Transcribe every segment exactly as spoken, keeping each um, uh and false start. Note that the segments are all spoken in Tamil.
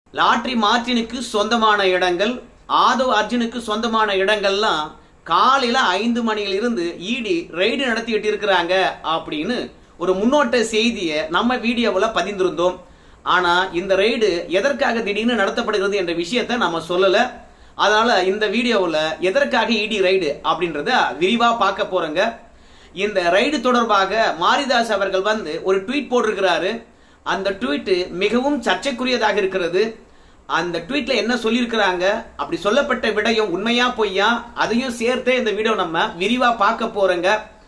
லாட்ரி மார்டினுக்கு சொந்தமான இடங்கள், ஆதவ் அர்ஜுனுக்கு சொந்தமான இடங்கள்லாம் காலையில ஐந்து மணியில இருந்து ஈடி ரெய்டு நடத்திட்டு இருக்கிறாங்க அப்படின்னு ஒரு முன்னோட்ட செய்தியை நம்ம வீடியோவுல பதிந்திருந்தோம். ஆனா இந்த ரெய்டு எதற்காக திடீர்னு நடத்தப்படுகிறது என்ற விஷயத்தை நம்ம சொல்லல. அதனால இந்த வீடியோவுல எதற்காக ஈடி ரெய்டு அப்படின்றத விரிவா பார்க்க போறோங்க. இந்த ரெய்டு தொடர்பாக மாரிதாஸ் அவர்கள் வந்து ஒரு ட்வீட் போட்டிருக்கிறாரு. அந்த ட்வீட் மிகவும் சர்ச்சைக்குரியதாக இருக்கிறது. அந்த ட்வீட்ல என்ன சொல்லியிருக்கிறாங்க, அப்படி சொல்லப்பட்ட விடயம் உண்மையா பொய்யா, அதையும் சேர்த்தே இந்த வீடியோ நம்ம விரிவா பார்க்க போறோங்க.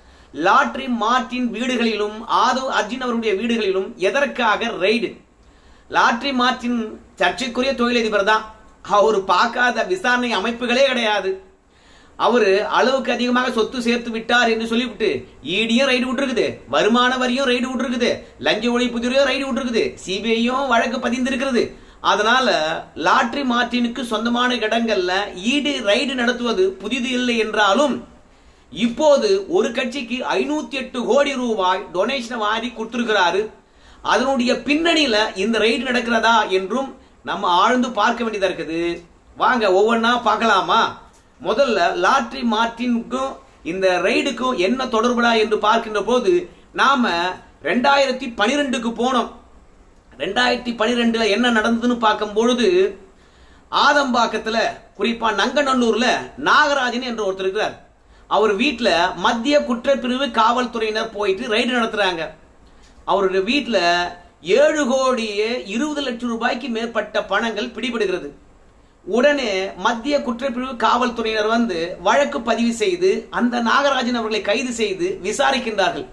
லாட்ரி மார்டின் வீடுகளிலும் ஆதவ் அர்ஜுன் அவருடைய வீடுகளிலும் எதற்காக ரெய்டு? லாட்ரி மார்டின் சர்ச்சைக்குரிய தொழிலதிபர் தான். அவரு பார்க்காத விசாரணை அமைப்புகளே கிடையாது. அவரு அளவுக்கு அதிகமாக சொத்து சேர்த்து விட்டார் என்று சொல்லிவிட்டு ஈடியும் ரைடு விட்டுருக்குது, வருமான வரியும் ரைடு விட்டுருக்குது, லஞ்ச ஒழிப்புத்துறையும் ரைடு விட்டுருக்குது, சிபிஐயும் வழக்கு பதிந்திருக்கிறது. அதனால லாட்ரி மார்டினுக்கு சொந்தமான இடங்கள்ல ஈடி ரைடு நடத்துவது புதிது இல்லை என்றாலும் இப்போது ஒரு கட்சிக்கு ஐநூத்தி எட்டு கோடி ரூபாய் டொனேஷன் வாரி கொடுத்திருக்கிறாரு. அதனுடைய பின்னணியில இந்த ரைடு நடக்கிறதா என்றும் நம்ம ஆழ்ந்து பார்க்க வேண்டியதா இருக்குது. வாங்க ஒவ்வொன்னா பார்க்கலாமா? முதல்ல லாட்ரி மார்டினுக்கும் இந்த ரைடுக்கும் என்ன தொடர்புடா என்று பார்க்கின்ற போது நாம ரெண்டாயிரத்தி பனிரெண்டுக்கு போனோம். ரெண்டாயிரத்தி பனிரெண்டுல என்ன நடந்ததுன்னு பார்க்கும் பொழுது ஆதம்பாக்கத்துல, குறிப்பா நங்கநல்லூர்ல நாகராஜன் என்ற ஒருத்தர் இருக்கிறார். அவர் வீட்டுல மத்திய குற்றப்பிரிவு காவல்துறையினர் போயிட்டு ரைடு நடத்துறாங்க. அவருடைய வீட்டுல ஏழு கோடியே இருபது லட்சம் ரூபாய்க்கு மேற்பட்ட பணங்கள் பிடிபடுகிறது. உடனே மத்திய குற்றப்பிரிவு காவல்துறையினர் வந்து வழக்கு பதிவு செய்து அந்த நாகராஜன் அவர்களை கைது செய்து விசாரிக்கின்றார்கள்.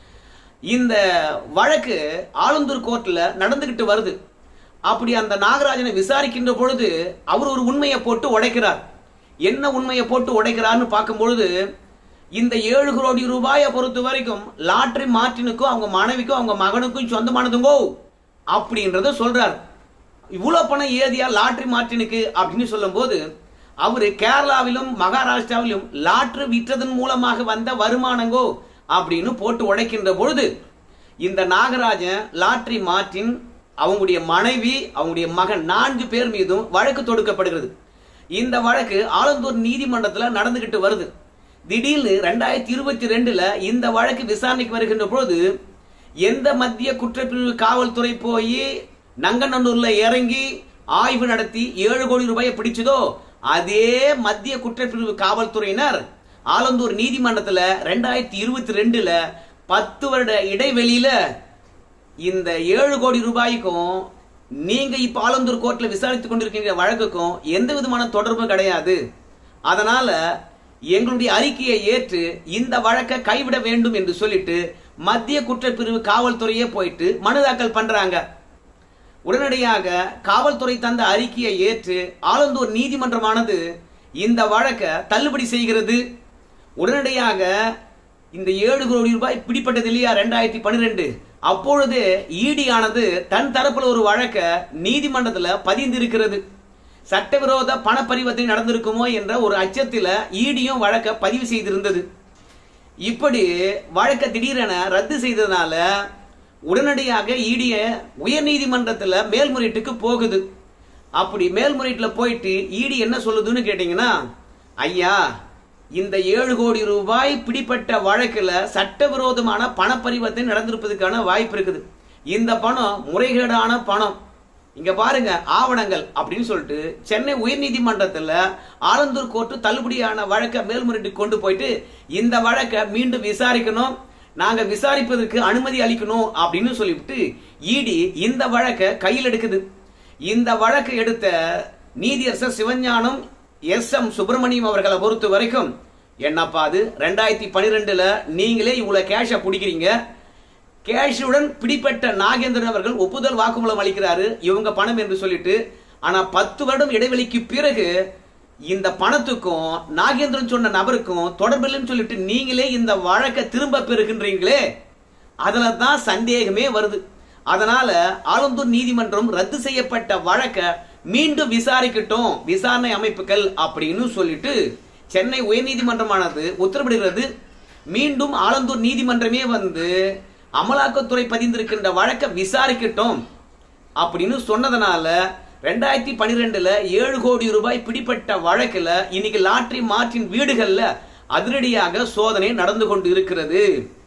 இந்த வழக்கு ஆலந்தூர் கோர்ட்ல நடந்துகிட்டு வருது. அப்படி அந்த நாகராஜனை விசாரிக்கின்ற பொழுது அவர் ஒரு உண்மையை போட்டு உடைக்கிறார். என்ன உண்மையை போட்டு உடைக்கிறார்னு பார்க்கும் பொழுது, இந்த ஏழு கோடி ரூபாயை பொறுத்த வரைக்கும் லாட்ரி மார்டினுக்கும் அவங்க மனைவிக்கும் அவங்க மகனுக்கும் சொந்தமானதுங்கோ அப்படின்றத சொல்றார். இவ்வளவு பணம் ஏதியா லாட்ரி மார்டினுக்கு அப்படின்னு சொல்லும் போது அவரு கேரளாவிலும் மகாராஷ்டிராவிலும் லாட்ரி விற்றதன் மூலமாக வந்த வருமானங்கோ அப்படின்னு போட்டு உடைக்கின்ற பொழுது இந்த நாகராஜன், லாட்ரி மார்டின், அவங்களுடைய மனைவி, அவங்களுடைய மகன் நான்கு பேர் மீதும் வழக்கு தொடுக்கப்படுகிறது. இந்த வழக்கு ஆலந்தூர் நீதிமன்றத்தில் நடந்துகிட்டு வருது. திடீர்னு ரெண்டாயிரத்தி இருபத்தி ரெண்டுல இந்த வழக்கு விசாரணைக்கு வருகின்ற பொழுது எந்த மத்திய குற்றப்பிரிவு காவல்துறை போய் நங்கநல்லூர்ல இறங்கி ஆய்வு நடத்தி ஏழு கோடி ரூபாயை பிடிச்சதோ அதே மத்திய குற்றப்பிரிவு காவல்துறையினர் ஆலந்தூர் நீதிமன்றத்துல ரெண்டாயிரத்தி இருபத்தி ரெண்டுல பத்து வருட இடைவெளியில இந்த ஏழு கோடி ரூபாய்க்கும் நீங்க இப்ப ஆலந்தூர் கோர்ட்ல விசாரித்துக் கொண்டிருக்கின்ற வழக்குக்கும் எந்த விதமான தொடர்பும் கிடையாது. அதனால எங்களுடைய அறிக்கையை ஏற்று இந்த வழக்கை கைவிட வேண்டும் என்று சொல்லிட்டு மத்திய குற்றப்பிரிவு காவல்துறையே போயிட்டு மனு தாக்கல் பண்றாங்க. உடனடியாக காவல்துறை தந்த அறிக்கையை ஏற்று ஆலந்தூர் நீதிமன்றமானது இந்த வழக்கை தள்ளுபடி செய்கிறது. உடனடியாக இந்த ஏழு கோடி ரூபாய் பிடிப்பட்டது இல்லையா ரெண்டாயிரத்தி பனிரெண்டு, அப்பொழுது ஈடி ஆனது தன் தரப்புல ஒரு வழக்க நீதிமன்றத்தில் பதிந்திருக்கிறது. சட்டவிரோத பண பரிவர்த்தனை நடந்திருக்குமோ என்ற ஒரு அச்சத்தில் ஈடியும் வழக்க பதிவு செய்திருந்தது. இப்படி வழக்க திடீரென ரத்து செய்ததுனால உடனடியாக ஈடிய உயர் நீதிமன்றத்தில் மேல்முறையீட்டுக்கு போகுது. அப்படி மேல்முறையீட்டில் போயிட்டு ஈடி என்ன சொல்லுதுன்னு கேட்டீங்கன்னா, ஐயா இந்த ஏழு கோடி ரூபாய் பிடிப்பட்ட வழக்குல சட்டவிரோதமான பண பரிவர்த்தனை நடந்திருப்பதற்கான வாய்ப்பு இருக்குது. இந்த பணம் முறைகேடான பணம், இங்க பாருங்க ஆவணங்கள் அப்படின்னு சொல்லிட்டு சென்னை உயர் நீதிமன்றத்தில் ஆலந்தூர் கோர்ட்டு தள்ளுபடியான வழக்க மேல்முறையீட்டுக்கு கொண்டு போயிட்டு இந்த வழக்கை மீண்டும் விசாரிக்கணும், நாங்க விசாரிப்பதற்கு அனுமதி அளிக்கணும் அப்படின்னு சொல்லிவிட்டு ஈடி இந்த வழக்கை கையில் எடுக்குது. இந்த வழக்கு எடுத்த நீதியரசர் சிவஞானம் எஸ் எம் சுப்பிரமணியம் அவர்களை பொறுத்த வரைக்கும், என்னப்பா அது ரெண்டாயிரத்தி பனிரெண்டுல நீங்களே இவ்வளவு கேஷ பிடிக்கிறீங்க, கேஷுடன் பிடிப்பட்ட நாகேந்திரன் அவர்கள் ஒப்புதல் வாக்குமூலம் அளிக்கிறாரு இவங்க பணம் என்று சொல்லிட்டு. ஆனா பத்து வருடம் இடைவெளிக்கு பிறகு இந்த பணத்துக்கும் நாகேந்திரன் சொன்ன நபருக்கும் தொடர்பில்லைன்னு சொல்லிட்டு நீங்களே இந்த வழக்கை திரும்ப பெறுகின்றீங்களே, அதுல தான் சந்தேகமே வருது. அதனால ஆலந்தூர் நீதிமன்றம் ரத்து செய்யப்பட்ட வழக்க மீண்டும் விசாரிக்கட்டும் விசாரணை அமைப்புகள் அப்படின்னு சொல்லிட்டு சென்னை உயர்நீதிமன்றமானது உத்தரவிடுகிறது. மீண்டும் ஆலந்தூர் நீதிமன்றமே வந்து அமலாக்கத்துறை பதிந்திருக்கின்ற வழக்க விசாரிக்கட்டும் அப்படின்னு சொன்னதனால ரெண்டாயிரத்தி பனிரெண்டுல ஏழு கோடி ரூபாய் பிடிப்பட்ட வழக்குல இன்னைக்கு லாட்டரி மார்ட்டின் வீடுகள்ல அதிரடியாக சோதனை நடந்து கொண்டு இருக்கிறது.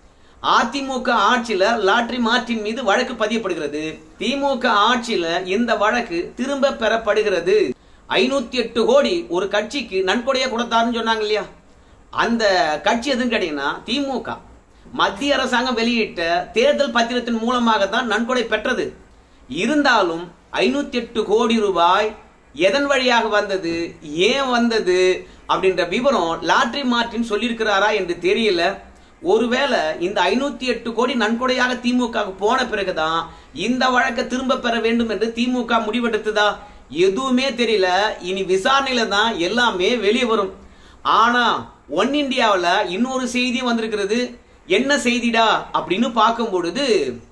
அதிமுக ஆட்சியில லாட்டரி மார்ட்டின் மீது வழக்கு பதியப்படுகிறது. திமுக ஆட்சியில இந்த வழக்கு திரும்ப பெறப்படுகிறது. ஐநூத்தி எட்டு கோடி ஒரு கட்சிக்கு நன்கொடையா கொடுத்தாருன்னு சொன்னாங்க இல்லையா, அந்த கட்சி எதுன்னு கேட்டீங்கன்னா திமுக. மத்திய அரசாங்கம் வெளியிட்ட தேர்தல் பத்திரத்தின் மூலமாக தான் நன்கொடை பெற்றது. இருந்தாலும் ஐநூத்தி எட்டு கோடி ரூபாய் எதன் வழியாக வந்தது, ஏன் வந்தது அப்படின்ற விவரம் லாட்டரி மார்ட்டின் சொல்லியிருக்கிறாரா என்று தெரியல. ஒருவேளை இந்த ஐநூத்தி எட்டு கோடி நன்கொடையாக திமுக போன பிறகுதான் இந்த வழக்கை திரும்ப பெற வேண்டும் என்று திமுக முடிவெடுத்ததா எதுவுமே தெரியல. இனி விசாரணையில தான் எல்லாமே வெளியே வரும். ஆனா ஒன் இந்தியாவில் இன்னொரு செய்தி வந்திருக்கிறது. என்ன செய்திடா அப்படின்னு பார்க்கும் பொழுது,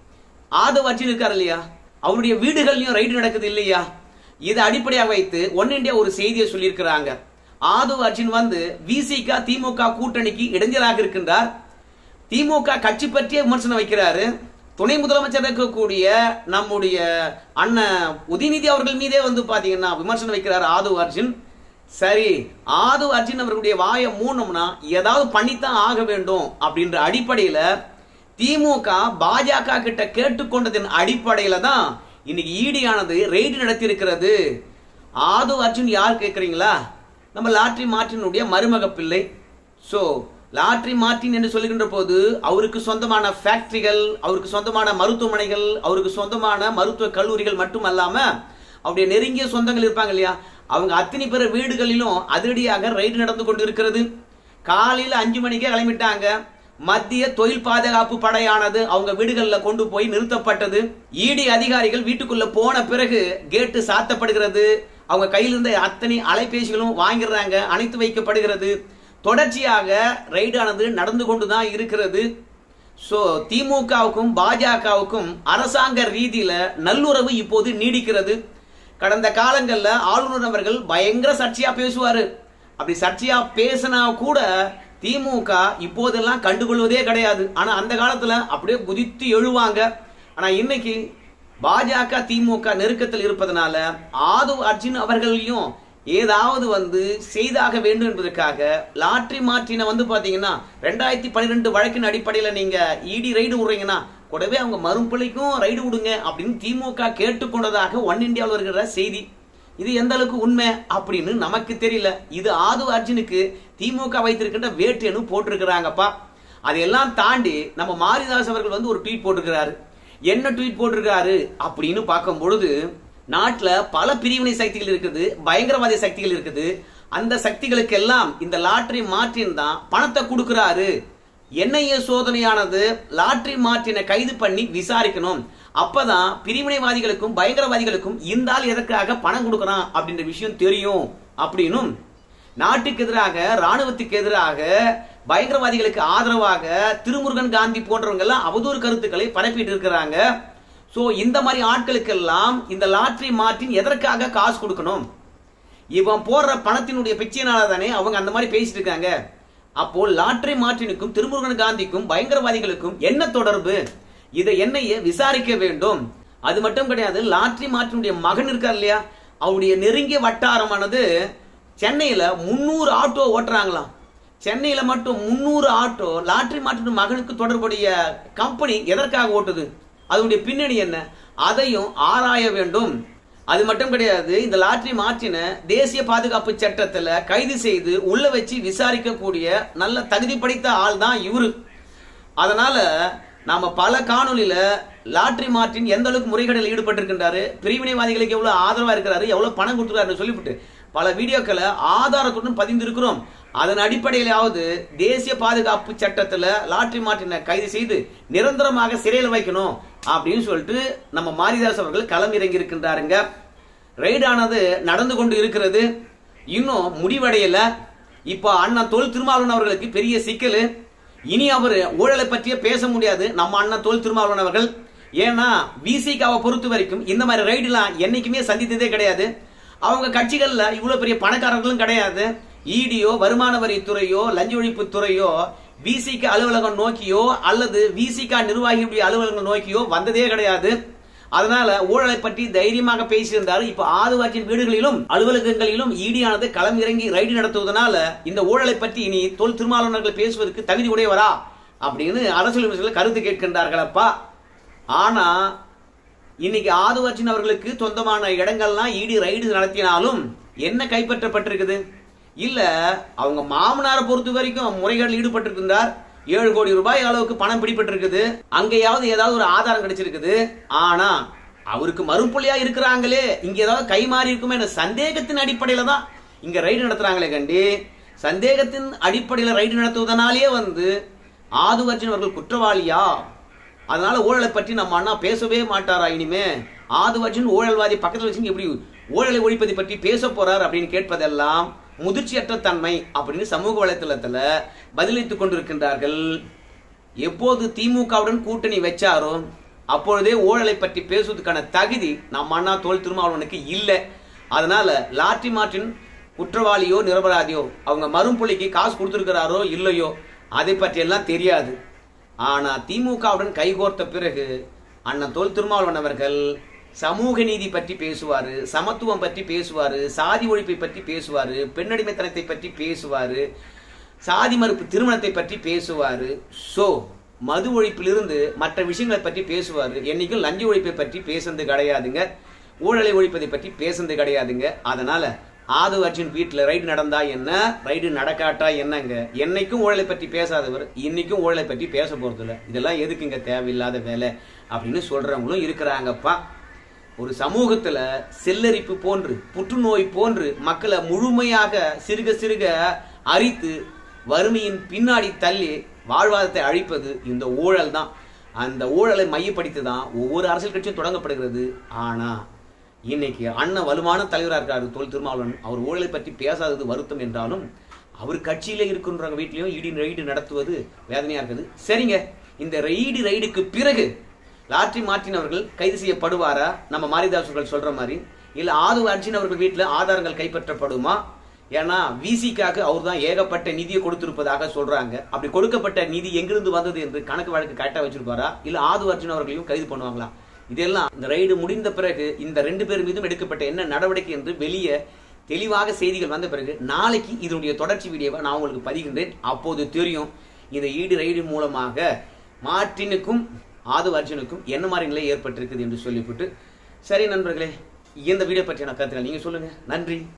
ஆதவ் அர்ஜுன் இருக்காரு இல்லையா, அவருடைய வீடுகள்லயும் ரைடு நடக்குது இல்லையா, இதை அடிப்படையாக வைத்து ஒன் இந்தியா ஒரு செய்தியை சொல்லியிருக்கிறாங்க. ஆதவ் அர்ஜுன் வந்து விசிக திமுக கூட்டணிக்கு இடைஞ்சலாக இருக்கின்றார். திமுக கட்சி பற்றிய விமர்சனம் வைக்கிறாரு. துணை முதலமைச்சர் இருக்கக்கூடிய நம்முடைய அண்ணன் உதயநிதி அவர்கள் மீதே வந்து பாத்தீங்கன்னா விமர்சனம் வைக்கிறார் ஆதவ் அர்ஜுன். சரி, ஆதவ் அர்ஜுன் அவர்களுடைய வாயை மூடணும்னா ஏதாவது பண்ணித்தான் ஆக வேண்டும் அப்படின்ற அடிப்படையில திமுக பாஜக கிட்ட கேட்டுக்கொண்டதின் அடிப்படையில தான் இன்னைக்கு ஈடியானது ரெய்டு நடத்தி இருக்கிறது. ஆதவ் அர்ஜுன் யார் கேட்கறீங்களா? நம்ம லாட்டரி மார்ட்டினுடைய மருமக பிள்ளை. சோ லாட்டரி மார்ட்டின் என்று சொல்லுகின்ற போது அவருக்கு சொந்தமான ஃபேக்டரிகள், அவருக்கு சொந்தமான மருத்துவமனைகள், அவருக்கு சொந்தமான மருத்துவ கல்லூரிகள் மட்டுமல்லாம அவருடைய நெருங்கிய சொந்தங்கள் இருப்பாங்க இல்லையா, அவங்க அத்தனை பேர் வீடுகளிலும் அதிரடியாக ரைடு நடந்து கொண்டு இருக்கிறது. காலையில அஞ்சு மணிக்கே கிளம்பிட்டாங்க. மத்திய தொழில் பாதுகாப்பு படையானது அவங்க வீடுகளில் கொண்டு போய் நிறுத்தப்பட்டது. ஈடி அதிகாரிகள் வீட்டுக்குள்ள போன பிறகு கேட்டு சாத்தப்படுகிறது. அவங்க கையில் இருந்த அத்தனை அலைபேசிகளும் வாங்கிடுறாங்க, அணைத்து வைக்கப்படுகிறது. தொடர்ச்சியாக ரைடானது நடந்து கொண்டுதான் இருக்கிறது. சோ திமுகவுக்கும் பாஜகவுக்கும் அரசாங்க ரீதியில நல்லுறவு இப்போது நீடிக்கிறது. கடந்த காலங்கள்ல ஆளுநர் அவர்கள் பயங்கர சர்ச்சையா பேசுவாரு. அப்படி சர்ச்சையா பேசினா கூட திமுக இப்போதெல்லாம் கண்டுகொள்வதே கிடையாது. ஆனா அந்த காலத்துல அப்படியே குதித்து எழுவாங்க. ஆனா இன்னைக்கு பாஜக திமுக நெருக்கத்தில் இருப்பதனால ஆதவ் அர்ஜுன் அவர்களையும் ஏதாவது வந்து செய்தாக வேண்டும் என்பதற்காக லாட்டரி மார்ட்டினை வந்து பாத்தீங்கன்னா ரெண்டாயிரத்தி பன்னிரெண்டு வழக்கின் அடிப்படையில நீங்க இடி ரைடு விடுறீங்கன்னா கூடவே அவங்க மறுபிள்ளைக்கும் ரைடு விடுங்க அப்படின்னு திமுக கேட்டுக்கொண்டதாக ஒன் இந்தியாவில் இருக்கிற செய்தி. இது எந்த அளவுக்கு உண்மை அப்படின்னு நமக்கு தெரியல. இது ஆதவ் அர்ஜுனுக்கு திமுக வைத்திருக்கின்ற வேட்டுன்னு போட்டிருக்கிறாங்கப்பா. அதையெல்லாம் தாண்டி நம்ம மாரிதாஸ் அவர்கள் வந்து ஒரு ட்வீட் போட்டிருக்கிறாரு. என்ன ட்வீட் போட்டிருக்காரு அப்படின்னு பார்க்கும் பொழுது, நாட்டுல பல பிரிவினை சக்திகள் இருக்குது, பயங்கரவாத சக்திகள் இருக்குது. அந்த சக்திகளுக்கு எல்லாம் இந்த லாட்டரி மார்ட்டின் தான் பணத்தை கொடுக்கிறாரு. என்ஐஏ சோதனையானது லாட்டரி மார்ட்டினை கைது பண்ணி விசாரிக்கணும். அப்பதான் பிரிவினைவாதிகளுக்கும் பயங்கரவாதிகளுக்கும் இந்த ஆள் எதற்காக பணம் கொடுக்கறான் அப்படின்ற விஷயம் தெரியும் அப்படின்னும், நாட்டுக்கு எதிராக ராணுவத்துக்கு எதிராக பயங்கரவாதிகளுக்கு ஆதரவாக திருமுருகன் காந்தி போன்றவங்க எல்லாம் அவதூறு கருத்துக்களை பரப்பிட்டு இருக்கிறாங்க. சோ இந்த மாதிரி ஆட்களுக்கு எல்லாம் இந்த லாட்டரி மார்ட்டின் எதற்காக காசு கொடுக்கணும்? இவன் போடுற பணத்தினுடைய பிச்சையினால தானே அவங்க அந்த மாதிரி பேசிட்டு இருக்காங்க. அப்போ லாட்டரி மார்ட்டினுக்கும் திருமுருகன் காந்திக்கும் பயங்கரவாதிகளுக்கும் என்ன தொடர்பு? இதை என்னையே விசாரிக்க வேண்டும். அது மட்டும் கிடையாது, லாட்டரி மார்ட்டினுடைய மகன் இருக்கார் இல்லையா, அவருடைய நெருங்கிய வட்டாரமானது சென்னையில முன்னூறு ஆட்டோ ஓட்டுறாங்களாம். சென்னையில மட்டும் முன்னூறு ஆட்டோ லாட்டரி மார்ட்டின் மகனுக்கு தொடர்புடைய கம்பெனி எதற்காக ஓட்டுது? அதனுடைய பின்னணி என்ன? அதையும் ஆராய வேண்டும். அது மட்டும் கிடையாது, இந்த லாட்டரி மார்ட்டினை தேசிய பாதுகாப்பு சட்டத்துல கைது செய்து உள்ள வச்சு விசாரிக்கக்கூடிய நல்ல தகுதி படைத்த ஆள் தான் இவரு. அதனால நாம பல காணொலியில லாட்டரி மார்ட்டின் எந்த அளவுக்கு முறைகேடில் ஈடுபட்டிருக்கின்றாரு, பிரிவினைவாதிகளுக்கு எவ்வளவு ஆதரவா இருக்கிறாரு, எவ்வளவு பணம் கொடுத்துருக்காரு சொல்லிவிட்டு பல வீடியோக்களை ஆதாரத்துடன் பதிந்திருக்கிறோம். அதன் அடிப்படையிலாவது தேசிய பாதுகாப்பு சட்டத்துல லாட்டரி மார்ட்டினை கைது செய்து நிரந்தரமாக சிறையில் வைக்கணும் அப்படின்னு சொல்லிட்டு நம்ம மாரிதாஸ் அவர்கள் களம் இறங்கி இருக்கின்றாருங்க. ரைடானது நடந்து கொண்டு இருக்கிறது, இன்னும் முடிவடையல. இப்ப அண்ணன் தொல் திருமாவளவன் அவர்களுக்கு பெரிய சிக்கல். இனி அவர் ஊழலை பற்றிய பேச முடியாது நம்ம அண்ணன் தொல் திருமாவளவன் அவர்கள். ஏன்னா விசிகாவை பொறுத்த வரைக்கும் இந்த மாதிரி ரைடுலாம் என்னைக்குமே சந்தித்ததே கிடையாது. அவங்க கட்சிகள்ல இவ்வளவு பெரிய பணக்காரர்களும் கிடையாது. ஈடியோ வருமான வரித்துறையோ லஞ்ச ஒழிப்பு துறையோ விசிக அலுவலகம் நோக்கியோ அல்லது விசிக நிர்வாகிகளுடைய அலுவலகம் நோக்கியோ வந்ததே கிடையாது. அதனால ஊழலை பற்றி தைரியமாக பேசியிருந்தாரு. இப்ப ஆதுவார்ஜின் வீடுகளிலும் அலுவலகங்களிலும் ஈடியானது களம் இறங்கி ரைடு நடத்துவதனால இந்த ஊழலை பற்றி இனி தொல் திருமாவளவர்கள் பேசுவதற்கு தகுதி உடையவரா அப்படின்னு அரசியல் விமர்சகர்கள் கருத்து கேட்கின்றார்களப்பா. ஆனா இன்னைக்கு ஆதுவார்ஜின் அவர்களுக்கு சொந்தமான இடங்கள்லாம் ஈடி ரைடு நடத்தினாலும் என்ன கைப்பற்றப்பட்டிருக்குது? இல்ல அவங்க மாமனாரை பொறுத்த வரைக்கும் முறைகேட்டில் ஈடுபட்டிருக்கின்றார். ஏழு கோடி ரூபாய் அளவுக்கு பணம் பிடிபட்டிருக்குது. அங்கேயாவது ஏதாவது ஒரு ஆதாரம் கிடைச்சிருக்குது. ஆனா அவருக்கு மறுப்புள்ளியா இருக்கிறாங்களே, இங்க ஏதாவது கை மாறி இருக்குமே என்ற சந்தேகத்தின் அடிப்படையில தான் இங்க ரைடு நடத்துறாங்களே கண்டி. சந்தேகத்தின் அடிப்படையில ரைடு நடத்துவதனாலேயே வந்து ஆதுவார்ஜின் அவர்கள் குற்றவாளியா? அதனால ஊழலை பற்றி நம்ம அண்ணா பேசவே மாட்டாரா இனிமே? ஆதுவார்ஜின் ஊழல்வாதி பக்கத்தில் வச்சு எப்படி ஊழலை ஒழிப்பதை பற்றி பேச போறார் அப்படின்னு கேட்பதெல்லாம் முதிர்ச்சியற்ற தன்மை அப்படின்னு சமூக வலைதளத்துல பதிலளித்துக் கொண்டிருக்கின்றார்கள். எப்போது திமுகவுடன் கூட்டணி வச்சாரோ அப்பொழுதே ஊழலை பற்றி பேசுவதற்கான தகுதி நம்ம அண்ணா தொல் திருமாவளவனுக்கு இல்லை. அதனால லாட்ரி மார்ட்டின் குற்றவாளியோ நிரபராதியோ அவங்க மறும்புள்ளிக்கு காசு கொடுத்திருக்கிறாரோ இல்லையோ அதை பற்றி எல்லாம் தெரியாது. ஆனா திமுகவுடன் கைகோர்த்த பிறகு அண்ணன் தொல் திருமாவளவன் அவர்கள் சமூக நீதி பற்றி பேசுவாரு, சமத்துவம் பற்றி பேசுவாரு, சாதி ஒழிப்பை பற்றி பேசுவாரு, பெண்ணடிமைத்தனத்தை பற்றி பேசுவாரு, சாதி மறுப்பு திருமணத்தை பற்றி பேசுவாரு. சோ மது ஒழிப்பிலிருந்து மற்ற விஷயங்களை பற்றி பேசுவாரு. என்னைக்கும் லஞ்ச ஒழிப்பை பற்றி பேசுறது கிடையாதுங்க, ஊழலை ஒழிப்பதை பற்றி பேசுறது கிடையாதுங்க. அதனால ஆதுவார்ஜின் வீட்டுல ரைடு நடந்தா என்ன, ரைடு நடக்காட்டா என்னங்க, என்னைக்கும் ஊழலை பற்றி பேசாதவர் இன்னைக்கும் ஊழலை பற்றி பேச போறது இல்லை. இதெல்லாம் எதுக்குங்க தேவையில்லாத வேலை அப்படின்னு சொல்றவங்களும் இருக்கிறாங்கப்பா. ஒரு சமூகத்துல செல்லரிப்பு போன்று புற்றுநோய் போன்று மக்களை முழுமையாக சிறுக சிறுக அரித்து வறுமையின் பின்னாடி தள்ளி வாழ்வாதாரத்தை அழிப்பது இந்த ஊழல் தான். அந்த ஊழலை மையப்படுத்தி தான் ஒவ்வொரு அரசியல் கட்சியும் தொடங்கப்படுகிறது. ஆனா இன்னைக்கு அண்ணன் வலுவான தலைவராக இருக்காரு தொல் திருமாவளவன். அவர் ஊழலை பற்றி பேசாதது வருத்தம் என்றாலும் அவர் கட்சியில இருக்கின்றவங்க வீட்லயும் ஈடி ரைடு நடத்துவது வேதனையா இருக்குது. சரிங்க, இந்த ரைடு ரைடுக்கு பிறகு லாட்ரி மார்ட்டின் அவர்கள் கைது செய்யப்படுவாரா நம்ம மாரிதாஸ் அவர்கள் சொல்ற மாதிரி? இல்ல ஆதுவார்ஜின் அவர்கள் வீட்டுல ஆதாரங்கள் கைப்பற்றப்படுமா? ஏன்னா விசிக்காக அவர் தான் ஏகப்பட்ட நிதியை கொடுத்திருப்பதாக சொல்றாங்க. அப்படி கொடுக்கப்பட்ட நிதி எங்கிருந்து வந்தது என்று கணக்கு வழக்கு கரெக்டா வச்சிருப்பாரா? இல்ல ஆதுவார்ஜின் அவர்களையும் கைது பண்ணுவாங்களா? இதெல்லாம் இந்த ரைடு முடிந்த பிறகு இந்த ரெண்டு பேர் மீதும் எடுக்கப்பட்ட என்ன நடவடிக்கை என்று வெளியே தெளிவாக செய்திகள் வந்த பிறகு நாளைக்கு இதனுடைய தொடர்ச்சி வீடியோவை நான் உங்களுக்கு பதிகின்றேன். அப்போது தெரியும் இந்த ஈடு ரைடு மூலமாக மார்ட்டினுக்கும் ஆதுவார்ஜினுக்கும் என்ன மாதிரி நிலை ஏற்பட்டிருக்குது என்று சொல்லிவிட்டு, சரி நண்பர்களே, இந்த வீடியோ பற்றியான கருத்துக்கள் நீங்க சொல்லுங்க. நன்றி.